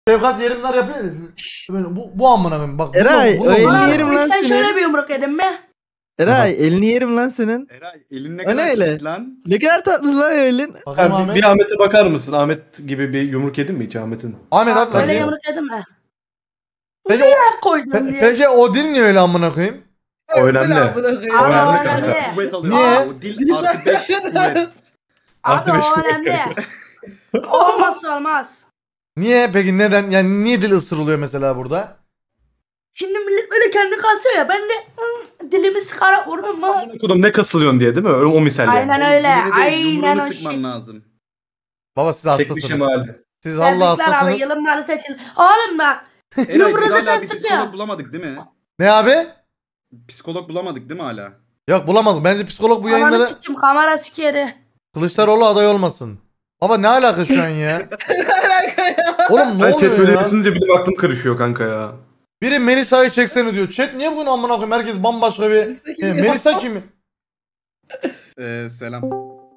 Şevkat yerimler yapıyor. Böyle bu amına koyayım. Bak Eray, bunu o elini yerim lan Sen senin. şöyle bir yumruk edin mi? Eray, elini yerim lan senin. Eray elin ne O kadar ne öyle? küçük lan? Ne kadar tatlı lan elin. Bakayım Abi, Ahmet. bir Ahmet'e bakar mısın? Ahmet gibi bir yumruk yedin mi hiç Ahmet'in? Ahmet at Öyle bakayım. yumruk edin mi? Peki Ne koydun diye. peki o dil niye öyle amına koyayım? O önemli. Abi o Önemli kanka. önemli. Kuvvet alıyor. Niye? O dil artı 5 kuvvet. Abi Artı beş o kuvvet önemli. Olmazsa olmaz. Niye peki neden? Yani niye dil ısırılıyor mesela burada? Şimdi millet böyle kendi kasıyor ya. Ben de dilimi sıkarak vurdum mu? Kudum ne kasılıyorsun diye değil mi? O misal yani. Aynen öyle. Dilini değil, Aynen yumruğunu o sıkman şey. lazım. Baba siz Çekmişim hastasınız. hali. Siz vallahi Tebrikler abi hastasınız. yılın malı seçildi. Oğlum bak. Eray Yumruğu biz zaten hala bir sıkıyor. psikolog bulamadık değil mi? Ne abi? Psikolog bulamadık değil mi hala? Yok bulamadık. Bence psikolog bu Kamerayı yayınlara siktim kamera sikeri. Kılıçdaroğlu aday olmasın. Baba ne alaka şu an ya? Oğlum ne Ben chat oluyor böyle ya? yazınca benim aklım karışıyor kanka ya. Biri Melisa'yı çeksene diyor. Chat niye bugün amına koyayım? Herkes bambaşka bir... Melisa kim? Selam.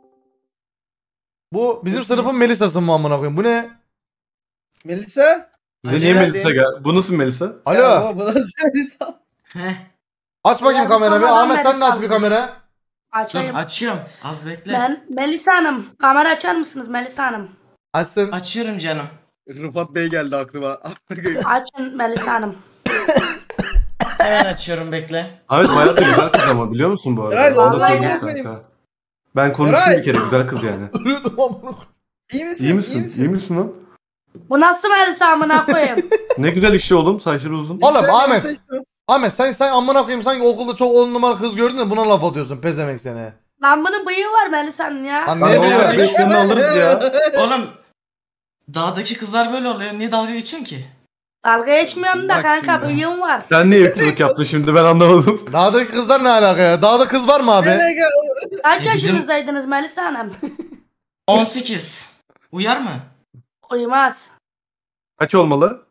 Bu bizim sınıfın Melisa'sı mı amına koyayım? Bu ne? Melisa? Bize Hadi niye hadi. Melisa gel? Bu nasıl Melisa? Alo. Bu nasıl Melisa? Aç bakayım Ya, kamera bir. sonradan Ahmet sen de aç Melisa bir kamera. Dur Açayım. açıyorum. Az bekle. Ben Melisa Hanım. Kamera açar mısınız Melisa Hanım? Açsın. Açıyorum canım. Rıfat Bey geldi aklıma. Açın Melisa Hanım. Hemen açıyorum bekle. Ahmet bayağı da güzel kız ama biliyor musun bu arada? Eray, Onu da vallahi söyleyeyim ya. kanka. Ben konuştum Eray. bir kere güzel kız yani. Ölüyordum amına koyayım. İyi misin? İyi misin? İyi misin lan? Bu nasıl Melisa amına koyayım? Ne güzel işçi oğlum, saçları uzun. Oğlum Güzel Ahmet. Melisa işte. Ahmet sen amına koyayım sanki okulda çok 10 numara kız gördün de buna laf atıyorsun pezemek seni. Lan bunun bıyığı var Melisa'nın ya. Lan Lan ne oğlum bileyim. beşlerini alırız ya. Oğlum dağdaki kızlar böyle oluyor. Niye dalga geçiyorsun ki? Dalga geçmiyorum da Bak kanka şimdi. bıyığım var. Sen niye ırkçılık yaptın şimdi ben anlamadım. Dağdaki kızlar ne alaka ya? Dağda kız var mı abi? Kaç Bizim- yaşınızdaydınız Melisa Hanım? 18. Uyar mı? Uyumaz. Kaç olmalı?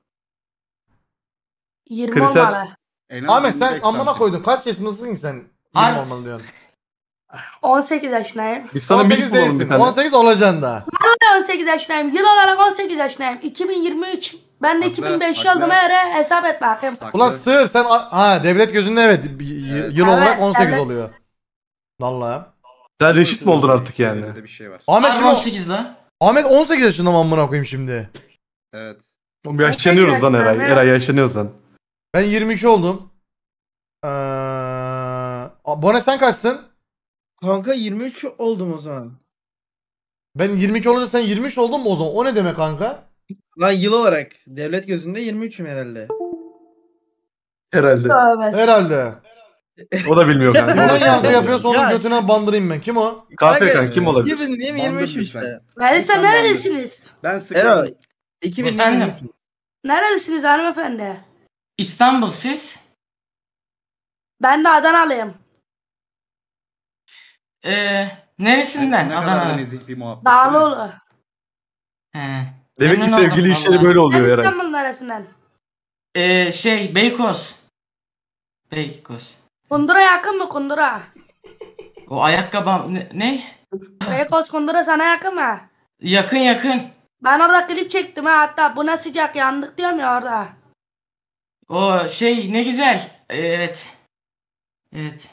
20 Kriter. olmalı. En az Ahmet sen 25 amına santim. koydun. Kaç yaşındasın ki sen? 20 Harbi. olmalı diyorsun. 18 yaşındayım. Biz sana 18 milk bulalım değilsin. bir tane. 18 olacaksın daha. Ben 18 yaşındayım. Yıl olarak 18 yaşındayım. 2023. Ben de Haklı, 2005 haklı. olduğuma göre hesap et bakayım. Saklı. Ulan sığır sen devlet gözünde evet yıl Evet, olarak 18 evet. oluyor. Vallahi. Sen reşit mi oldun artık yani? Öyle bir şey var. Ahmet Harbi şimdi 18 la. Ahmet 18 yaşında mı amına koyayım şimdi? Evet. Oğlum yaşlanıyoruz lan Eray. Eray yaşlanıyoruz lan. Ben 22 oldum. Bone sen kaçsın? Kanka 23 oldum o zaman. Ben 22 olunca sen 23 oldun mu o zaman? O ne demek kanka? Lan yıl olarak devlet gözünde 23'üm herhalde. Herhalde. Tövbe. Herhalde. O da bilmiyor kanka. Neden yankı yapıyorsa onun Ya. götüne bandırayım ben. Kim o? Kahve kanka kim olabilir? 2000 değil mi? Bandır 23'üm lütfen. işte. Melisa Lütfen nerelisiniz? Ben sıkıldım. Eray. 2000 Efendim? 23'üm. Nerelisiniz hanımefendi? İstanbul siz? Ben de Adanalıyım. Neresinden? Ne kadar da Adana. nezih bir muhabbet. değil mi? Dağlıoğlu. He. Demek ki Memnun oldum sevgili işleri vallahi. böyle Sen oluyor Eray. İstanbul'un neresinden? Beykoz. Beykoz. Kundura yakın mı Kundura? O ayakkabım ne? Beykoz Kundura sana yakın mı? Yakın yakın. Ben orada klip çektim ha hatta buna sıcak yandık diyorum ya orada. O ne güzel. Evet. Evet.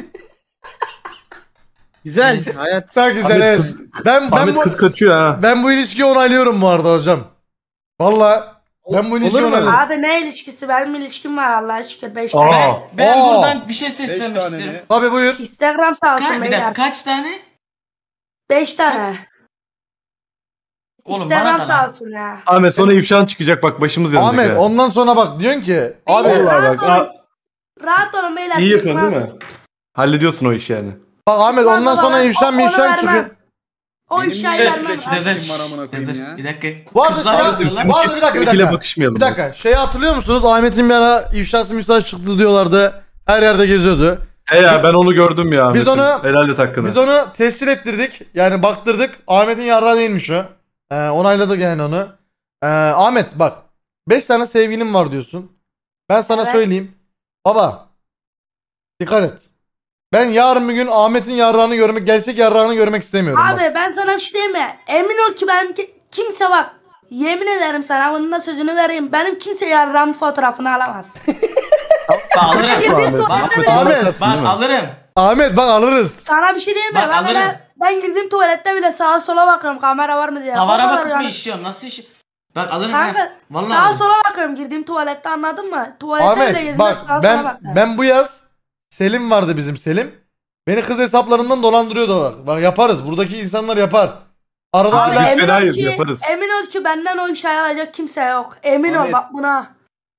Güzel. Hayat. Sen güzel Ahmet evet. kız- Ben Ahmet bu, kız kaçıyor ha. ben bu ilişkiyi onaylıyorum bu arada hocam. Valla ben bu ilişkiyi Olur mu? onaylıyorum. Abi ne ilişkisi? Benim ilişkim var Allah'a şükür 5 Aa. tane. Ben Aa. buradan bir şey 5 seslenmek tane istiyorum. mi? Tabi buyur. Instagram sağ olsun Bir beyler. dakika kaç tane? 5 tane. Oğlum Instagram bana da sağ lan. olsun ya. Ahmet sonra ifşan çıkacak bak başımız yanacak Ahmet ha. ondan sonra bak diyorsun ki abi Beyler, Vallahi rahat bak, olun. Rahat olun beyler. İyi yapıyorsun değil çıkmaz. mi? Hallediyorsun o işi yani. bak Ahmet Çıkmaz ondan baba, sonra ben ifşan onu mişan vermem. çıkıyor. O Benim ifşayı niye vermem. sürekli- abi. Dur, Kim var amına koyayım ya? bir dakika. Bu arada Kızlar şey- yazıyorlar. bu arada bir dakika bir Seninkiyle dakika. bakışmayalım. Bir dakika şeyi hatırlıyor musunuz? Ahmet'in bir ara ifşası misaj çıktı diyorlardı. Her yerde geziyordu. He ya ben onu gördüm ya Biz Ahmet'im. onu- Helal et hakkını. Biz onu tescil ettirdik. Yani baktırdık. Ahmet'in yarrağı değilmiş o. Onayladık yani onu. Ahmet bak. 5 tane sevgilim var diyorsun. Ben sana Evet. söyleyeyim. Baba. Dikkat et. Ben yarın bir gün Ahmet'in yarrağını görmek, gerçek yarrağını görmek istemiyorum. bak. Abi ben sana bir şey diyeyim mi? Emin ol ki kimse bak Yemin ederim sana bunun da sözünü vereyim. Benim kimse yarram fotoğrafını alamaz. Ben alırım. Girdiğim Ahmet, tuvalette bile, Ahmet. Ben alırım. Ahmet bak alırız. sana bir şey diyeyim mi? Bak, Ben, alırım. ben girdiğim tuvalette bile sağa sola bakıyorum kamera var mı diye. O Tavara kadar bakıp mı yani. işiyorsun? Nasıl iş? Bak alırım Kanka ya. Vallahi sağa alırım. sola bakıyorum girdiğim tuvalette, anladın mı? Tuvalete bile Ahmet girdim, bak sağa sola ben bakıyorum. bu yaz Selim vardı bizim Selim. Beni kız hesaplarından dolandırıyordu bak. Bak yaparız. Buradaki insanlar yapar. Arada Abi hala Biz emin fedayız, ol ki, yaparız. emin ol ki benden o ifşayı alacak kimse yok. Emin ol Ahmet. bak buna.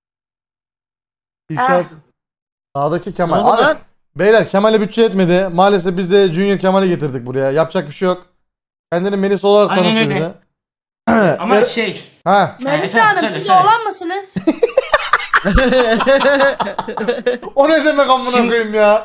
ifşa sağdaki Kemal. Ne oldu Abi, lan? beyler Kemal'e bütçe yetmedi. Maalesef biz de Junior Kemal'i getirdik buraya. Yapacak bir şey yok. Kendini Melis olarak Aynen tanıttı öyle. bize. Ama Er- şey. Ha. Melisa efendim, Hanım söyle, siz söyle. oğlan mısınız? O ne demek amına Şimdi- koyayım ya?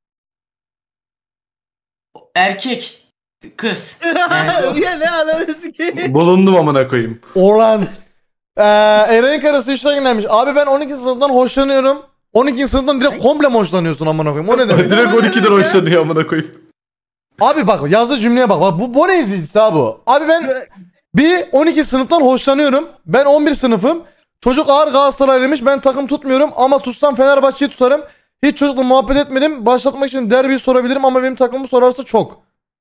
Erkek. Kız. Yani, Ya ne alakası ki? Bulundum amına koyayım. Orhan. Eren'in karısı 3'ten göndermiş. Abi ben 12. sınıftan hoşlanıyorum. 12. sınıftan direkt komple mi hoşlanıyorsun amına koyayım? O ne demek? Direkt 12'den hoşlanıyor amına koyayım. Abi bak yazdığı cümleye bak. Bak bu ne izleyicisi ha bu? Abi ben bir 12 sınıftan hoşlanıyorum. Ben 11 sınıfım. Çocuk ağır Galatasaraylıymış. Ben takım tutmuyorum ama tutsam Fenerbahçe'yi tutarım. Hiç çocukla muhabbet etmedim. Başlatmak için derbiyi sorabilirim ama benim takımımı sorarsa çok.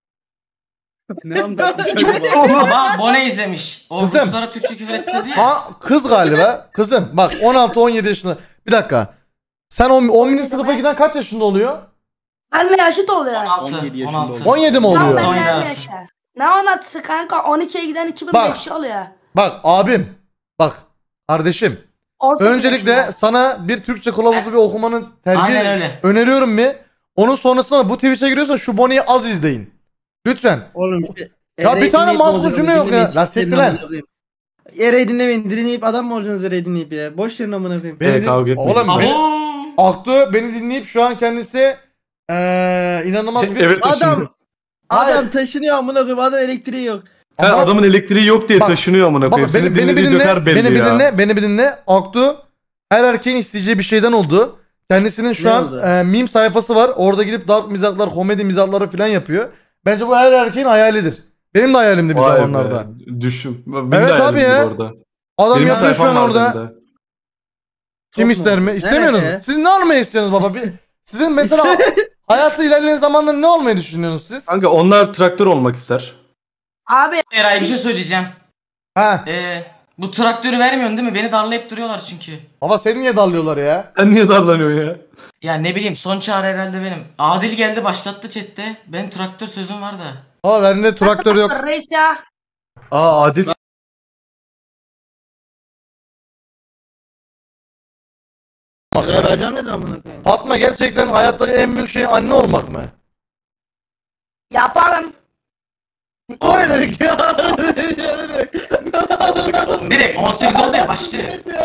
Ne anlatmış acaba? ama Bone izlemiş. O Kızım. Ruslara Türkçe küfür etti diye. Ha kız galiba. Kızım bak 16-17 yaşında. Bir dakika. Sen 11. sınıfa giden kaç yaşında oluyor? Benle yaşıt oluyor. 16. 17 yaşında 16. oldu. 17 mi Lan oluyor? ben Oyun nerede arası. yaşar? Ne 16'sı kanka? 12'ye giden 2005 oluyor. Bak abim. Bak kardeşim. 18 Öncelikle yaşında. sana bir Türkçe kılavuzu bir okumanı tercih Aynen öyle. öneriyorum mi? Onun sonrasında bu Twitch'e giriyorsan şu Bonnie'yi az izleyin. Lütfen. Oğlum Ya bir tane mantıklı cümle yok ya. Lan siktir lan. Ereği dinlemeyin. Dinleyip adam mı olacaksınız Ereği dinleyip ya? Boş verin amına koyayım. Beni kavga etmeyin. Oğlum beni, Abo. Aktu beni dinleyip şu an kendisi inanılmaz bir... Evet Adam taşındı. Hayır. adam taşınıyor amına koyayım. Adam elektriği yok. Ha, Ama- adamın elektriği yok diye Bak- taşınıyor amına koyayım. Bak Seni beni bir dinlediği dinle, döker belli beni bir ya. dinle, beni bir dinle. Aktu her erkeğin isteyeceği bir şeyden oldu. Kendisinin şu Ne an oldu? meme sayfası var. Orada gidip dark mizahlar, komedi mizahları falan yapıyor. Bence bu her erkeğin hayalidir. Benim de hayalimdi bir Vay be, zamanlarda. Düşün. Benim Evet de abi hayalimdi ya. Orada. Adam Benim yapıyor şu sayfam an vardı orada. bir de. Kim Çok ister mi? normal. İstemiyorsunuz. Evet. Siz ne olmayı istiyorsunuz baba? Sizin mesela hayatta ilerleyen zamanlarda ne olmayı düşünüyorsunuz siz? Kanka onlar traktör olmak ister. Abi Eray bir şey söyleyeceğim. Ha. Bu traktörü vermiyorsun değil mi? Beni darlayıp duruyorlar çünkü. Baba seni niye darlıyorlar ya? Sen niye darlanıyorsun ya? Ya ne bileyim son çare herhalde benim. Adil geldi başlattı chatte. Benim traktör sözüm var da. Baba bende traktör yok. reis ya. Aa Adil Vereceğim dedi amına koyayım. Fatma gerçekten hayattaki en büyük şey anne olmak mı? Yaparım. O ne demek ya? Direkt 18 oldu ya başlıyor.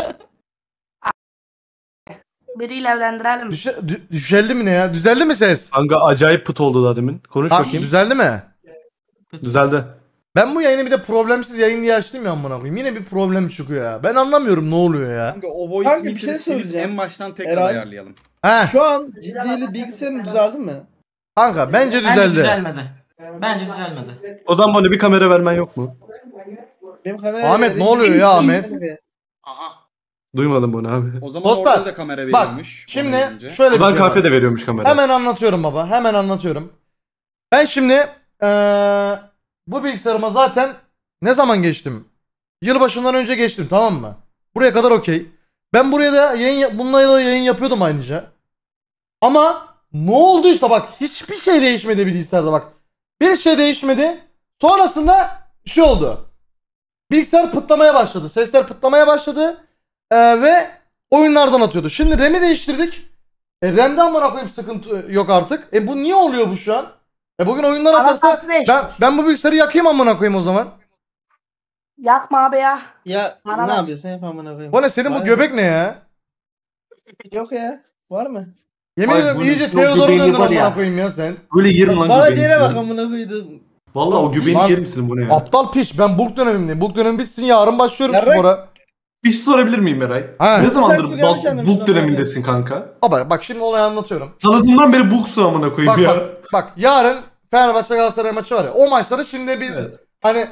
Biriyle evlendirelim. Düşeldi mi ne ya? Düzeldi mi ses? kanka acayip pıt oldu daha demin. Konuş Ha, bakayım. düzeldi mi? Düzeldi. Ben bu yayını bir de problemsiz yayın diye açtım ya amına koyayım. Yine bir problem çıkıyor ya. Ben anlamıyorum ne oluyor ya. Kanka o voice Kanka, bir şey meter'i silip söyleyeceğim. en baştan tekrar Eray. ayarlayalım. He Şu an ciddiyeli bilgisayarın düzeldi mi? kanka bence Bence düzeldi. düzelmedi. Bence düzelmedi. Odan bana bir kamera vermen yok mu? Benim kamera Ahmet, ne oluyor ya Ahmet? Aha. Duymadım bunu abi. O zaman Dostlar, orada da kamera Bak veriyormuş. şimdi ona gelince. şöyle bir Ozan şey var. Kahve de veriyormuş kamera. Hemen anlatıyorum baba. Hemen anlatıyorum. Ben şimdi bu bilgisayarıma zaten ne zaman geçtim? Yılbaşından önce geçtim, tamam mı? Buraya kadar okey. Ben buraya da bununla da yayın yapıyordum ayrıca. Ama ne olduysa bak hiçbir şey değişmedi bilgisayarda bak. Bir şey değişmedi. Sonrasında şey oldu. Bilgisayar pıtlamaya başladı. Sesler pıtlamaya başladı. Ve oyunlardan atıyordu. Şimdi RAM'i değiştirdik. RAM'de amına koyayım sıkıntı yok artık. Bu niye oluyor bu şu an? Bugün oyunlar Ama atarsa farklı değişmiş. ben bu bilgisayarı yakayım amına koyayım o zaman. Yakma abi ya. Ya Bana ne bak. yapıyorsun yap amına koyayım. Bu ne senin Var bu mı? göbek ne ya? Yok ya. Var mı? Yemin Ay, ederim bu iyice ne? Teodor'u Göbeğini döndün var ya. amına koyayım ya sen. Böyle yerim lan Bana göbeğini diğere bak senin. amına koydum. Valla o göbeğini Lan- yer misin bu ne ya? Aptal piç, ben bulk dönemimdeyim. Bulk dönemim bitsin, yarın başlıyorum Yarrak. spora. Bir şey sorabilir miyim Eray? Ha. Ne Sen zamandır çok yanlış anlamışsın bulk dönemindesin kanka? Bak şimdi olayı anlatıyorum. Tanıdığımdan beri bulksun amına koyayım Bak ya. bak yarın Fenerbahçe Galatasaray maçı var ya. O maçları şimdi biz Evet. hani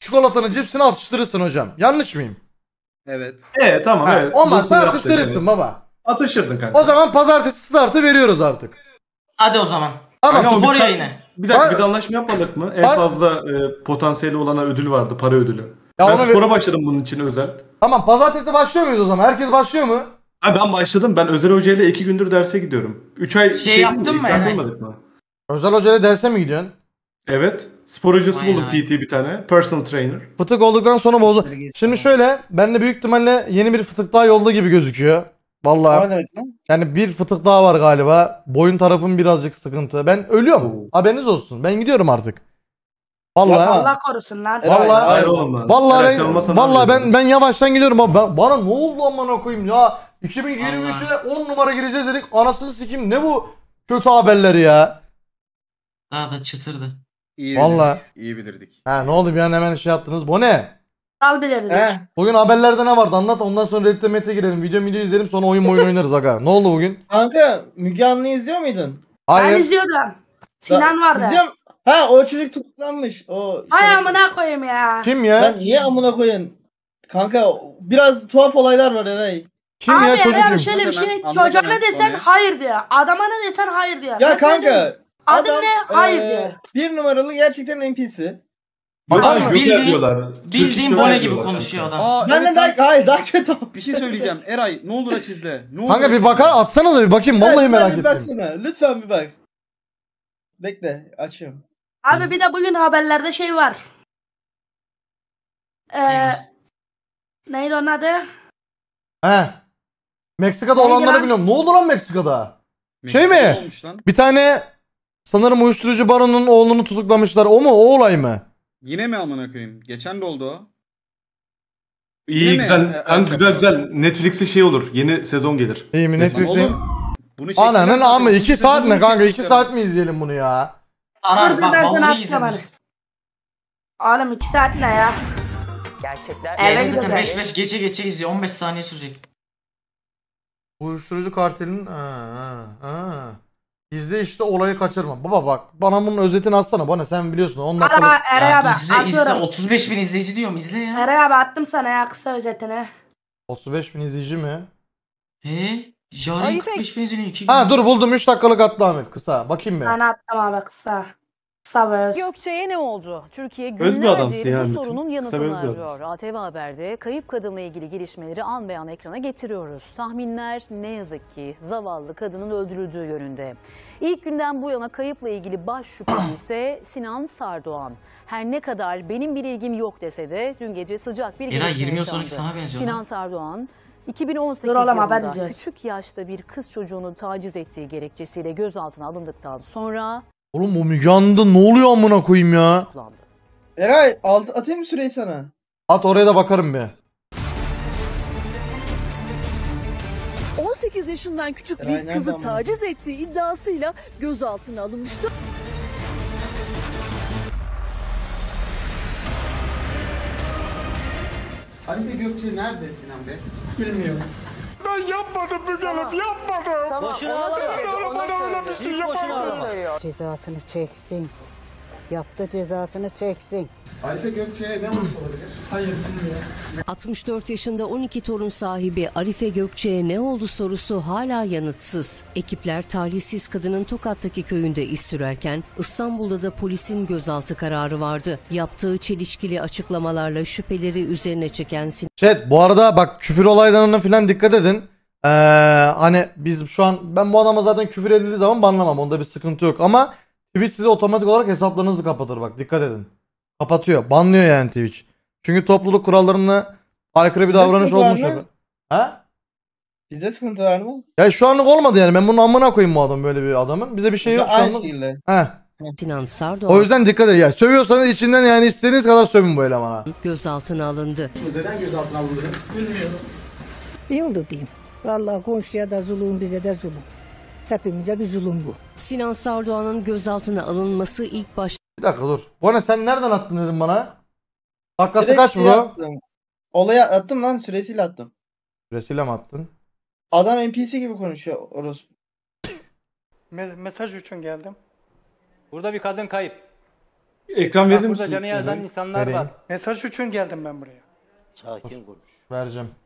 çikolatanı cipsini atıştırırsın hocam. Yanlış mıyım? Evet. Evet tamam Ha, evet. olmazsa Dostunu yaptık atıştırırsın yani. baba. Atışırdın kanka. O zaman pazartesi startı veriyoruz artık. Hadi o zaman. Ama Kanka, Spor biz- yayını. Bir dakika Bak- biz anlaşma yapmadık mı? En Bak- fazla potansiyeli olana ödül vardı. Para ödülü. Ya Ben ona spora başladım bunun için özel. tamam pazartesi başlıyor muyuz o zaman? Herkes başlıyor mu? Ha ben başladım. Ben Özel Hoca ile 2 gündür derse gidiyorum. 3 ay Şey yaptın mı Eray? yapmadık mı? Özel hocayla derse mi gidiyorsun? Evet. Spor hocası Vay buldum vay. PT bir tane. Personal trainer. Fıtık olduktan sonra bozu. Şimdi şöyle ben de büyük ihtimalle yeni bir fıtık daha yolda gibi gözüküyor. O Vallahi ne demek lan? yani bir fıtık daha var galiba. Boyun tarafım birazcık sıkıntı. Ben ölüyorum. Oo. Haberiniz olsun. Ben gidiyorum artık. Vallahi. Yapma. Allah korusun lan. Eray, Vallahi- Hayır oğlum lan. Vallahi Eray, sen olmasan vallahi anlıyordum. ben yavaştan gidiyorum abi. Bana ne oldu amına koyayım ya? 2023'e 10 numara gireceğiz dedik. Anasını sikeyim. Ne bu kötü haberleri ya? Daha da çıtırdı. İyi Vallahi. bilirdik. İyi bilirdik. Ha ne oldu bir an hemen şey yaptınız. Bu ne? Al bilirdik. He. Bugün haberlerde ne vardı anlat ondan sonra Reddit'e mete girelim. Video izleyelim sonra oyun oynarız aga. Ne oldu bugün? Kanka Müge Anlı'yı izliyor muydun? Ben Hayır. izliyordum. Sinan vardı. İzliyorum. Ha o çocuk tutuklanmış. O Hay şerefsiz. amına koyayım ya. Kim ya? Ben niye amına koyayım? Kanka biraz tuhaf olaylar var Eray. Kim Abi ya çocuk Eray kim? şöyle bir Hemen, şey. anlat Çocuğuna hemen desen konuyu. hayır diyor. Adama ne desen hayır diyor. Ya Ben sana diyorum, kanka. adın adam, ne? Hayır diyor. Bir numaralı gerçekten NPC. Adam Abi Joker bildiğin- diyorlar. Bildiğin Türk Bone Joker gibi diyorlar konuşuyor kanka. adam. Aa, Benden evet, daha kötü. bir şey söyleyeceğim. Eray ne olur aç izle. Ne olur Kanka aç bir izle. bakar atsanıza bir bakayım vallahi Evet, merak bir ettim. baksana. Lütfen bir bak. Bekle açıyorum. Abi bir de bugün haberlerde şey var. Neydi onun adı? He. Meksika'da Neydi olanları lan? biliyorum. Ne oldu lan Meksika'da? Şey Meksika'da mi? olmuş lan. Bir tane sanırım uyuşturucu baronunun oğlunu tutuklamışlar. O mu? O olay mı? Yine mi amına koyayım? Geçen de oldu o. İyi Değil mi? güzel. Kanka güzel. Netflix'e şey olur. Yeni sezon gelir. İyi mi? Lan Netflix'in. oğlum, bunu çektiler Ananın zaten. ama 2 İkinci saat ne sezonunu kanka? 2 çekecekler. saat mi izleyelim bunu ya? Arar Dur bak ben sana vallahi atacağım izledim. hani. Oğlum 2 saat ne ya? Gerçekler. Evet, Yayını zaten güzel. 5-5 gece izliyor. 15 saniye sürecek. Uyuşturucu kartelinin İzle işte olayı kaçırma. Baba bak bana bunun özetini atsana. Bana sen biliyorsun 10 Ara dakikalık. Eray Ya abi izle atıyorum. 35 bin izleyici diyorum izle ya. Eray abi attım sana ya kısa özetini. 35 bin izleyici mi? Jari Arife- 45 bin izleniyor 2 Ha dur buldum 3 dakikalık attı Ahmet kısa. Bakayım bir. Ben attım abi kısa. Kısa ve öz. Gökçe'ye ne oldu? Türkiye Öz bir adamsın günlerdir ya bu Metin. sorunun Kısa ve öz yanıtını bir arıyor. adamsın. ATV Haber'de kayıp kadınla ilgili gelişmeleri an be an ekrana getiriyoruz. Tahminler ne yazık ki zavallı kadının öldürüldüğü yönünde. İlk günden bu yana kayıpla ilgili baş şüpheli ise Sinan Sardoğan. Her ne kadar benim bir ilgim yok dese de dün gece sıcak bir Eray gelişme 20 yıl yaşandı. sonraki sana benziyor Sinan lan. Sardoğan 2018 Dur oğlum, haber yılında izliyoruz. küçük yaşta bir kız çocuğunu taciz ettiği gerekçesiyle gözaltına alındıktan sonra Oğlum o Müge Anlı'da ne oluyor amına koyayım ya? tutuklandı. Eray atayım mı süreyi sana? At oraya da bakarım bir. 18 yaşından küçük Eray bir nereden kızı buldun? taciz ettiği iddiasıyla gözaltına alınmıştı. Halife Gökçe nerede Sinan Bey? Cezasını çeksin. Yaptı cezasını çeksin. Halife Gökçe'ye ne olmuş olabilir? 64 yaşında 12 torun sahibi Arife Gökçe'ye ne oldu sorusu hala yanıtsız. Ekipler talihsiz kadının Tokat'taki köyünde iz sürerken İstanbul'da da polisin gözaltı kararı vardı. Yaptığı çelişkili açıklamalarla şüpheleri üzerine çeken Chat bu arada bak küfür olaylarına falan dikkat edin. Hani biz şu an ben bu adama zaten küfür edildiği zaman banlamam. Onda bir sıkıntı yok ama Twitch size otomatik olarak hesaplarınızı kapatır bak dikkat edin. Kapatıyor. Banlıyor yani Twitch. Çünkü topluluk kurallarına aykırı bir Bizde davranış sıkıntı var olmuş. mı? yok. Ha? Bizde sıkıntı var mı? Ya şu anlık olmadı yani. Ben bunun amına koyayım bu adam böyle bir adamın. Bize bir şey yok şu Aynı anlık. şekilde. Heh. Sinan Sardoğan O yüzden dikkat edin. Yani sövüyorsanız içinden yani istediğiniz kadar sövün bu elemana. gözaltına alındı. Neden gözaltına alındınız? İyi oldu diyeyim. Vallahi komşuya da zulüm bize de zulüm. Hepimize bir zulüm bu. Sinan Sardoğan'ın gözaltına alınması ilk başta Bir dakika dur. Bu ne sen nereden attın dedim bana? Dakikası Direkt kaç şey bro? yaptım. Olaya attım lan süresiyle attım. Süresiyle mi attın? Adam NPC gibi konuşuyor orospu. Mesaj için geldim. Burada bir kadın kayıp. Ekran verir Bak misin? burada canı yazan insanlar Vereyim. var. Mesaj için geldim ben buraya. Vereceğim.